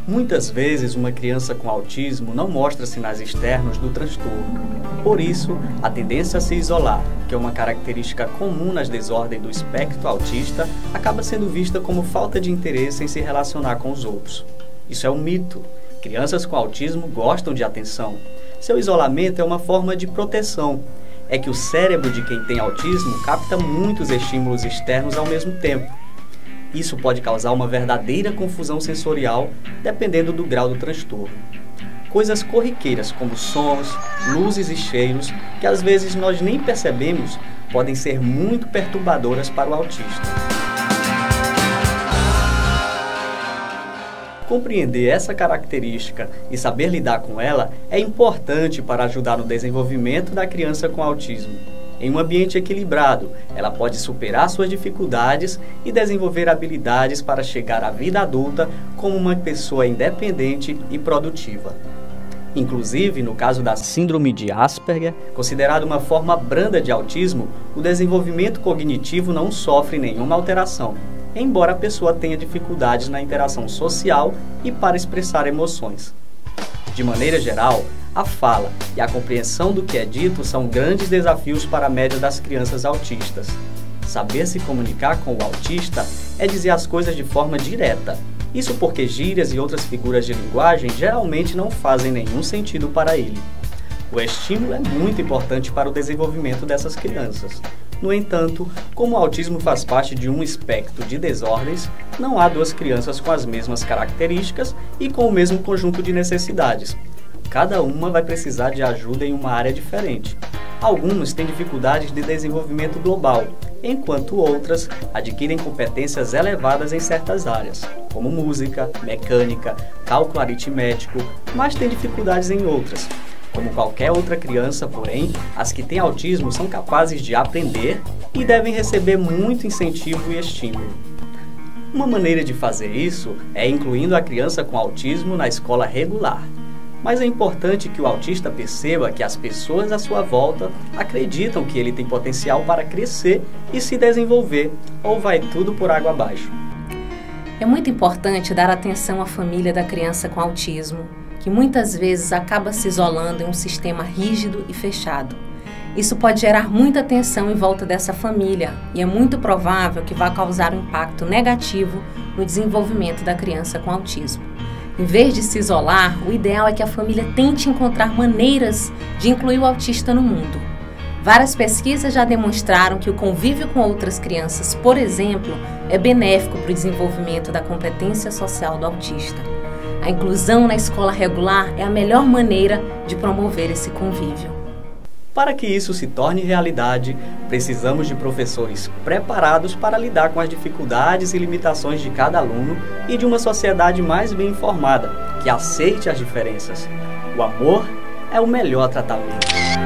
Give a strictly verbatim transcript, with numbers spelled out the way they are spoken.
Muitas vezes, uma criança com autismo não mostra sinais externos do transtorno. Por isso, a tendência a se isolar, que é uma característica comum nas desordens do espectro autista, acaba sendo vista como falta de interesse em se relacionar com os outros. Isso é um mito. Crianças com autismo gostam de atenção. Seu isolamento é uma forma de proteção. É que o cérebro de quem tem autismo capta muitos estímulos externos ao mesmo tempo. Isso pode causar uma verdadeira confusão sensorial, dependendo do grau do transtorno. Coisas corriqueiras como sons, luzes e cheiros, que às vezes nós nem percebemos, podem ser muito perturbadoras para o autista. Compreender essa característica e saber lidar com ela é importante para ajudar no desenvolvimento da criança com autismo. Em um ambiente equilibrado, ela pode superar suas dificuldades e desenvolver habilidades para chegar à vida adulta como uma pessoa independente e produtiva. Inclusive, no caso da síndrome de Asperger, considerada uma forma branda de autismo, o desenvolvimento cognitivo não sofre nenhuma alteração, embora a pessoa tenha dificuldades na interação social e para expressar emoções. De maneira geral, a fala e a compreensão do que é dito são grandes desafios para a média das crianças autistas. Saber se comunicar com o autista é dizer as coisas de forma direta. Isso porque gírias e outras figuras de linguagem geralmente não fazem nenhum sentido para ele. O estímulo é muito importante para o desenvolvimento dessas crianças. No entanto, como o autismo faz parte de um espectro de desordens, não há duas crianças com as mesmas características e com o mesmo conjunto de necessidades. Cada uma vai precisar de ajuda em uma área diferente. Algumas têm dificuldades de desenvolvimento global, enquanto outras adquirem competências elevadas em certas áreas, como música, mecânica, cálculo aritmético, mas têm dificuldades em outras. Como qualquer outra criança, porém, as que têm autismo são capazes de aprender e devem receber muito incentivo e estímulo. Uma maneira de fazer isso é incluindo a criança com autismo na escola regular. Mas é importante que o autista perceba que as pessoas à sua volta acreditam que ele tem potencial para crescer e se desenvolver, ou vai tudo por água abaixo. É muito importante dar atenção à família da criança com autismo, que muitas vezes acaba se isolando em um sistema rígido e fechado. Isso pode gerar muita tensão em volta dessa família e é muito provável que vá causar um impacto negativo no desenvolvimento da criança com autismo. Em vez de se isolar, o ideal é que a família tente encontrar maneiras de incluir o autista no mundo. Várias pesquisas já demonstraram que o convívio com outras crianças, por exemplo, é benéfico para o desenvolvimento da competência social do autista. A inclusão na escola regular é a melhor maneira de promover esse convívio. Para que isso se torne realidade, precisamos de professores preparados para lidar com as dificuldades e limitações de cada aluno e de uma sociedade mais bem informada, que aceite as diferenças. O amor é o melhor tratamento.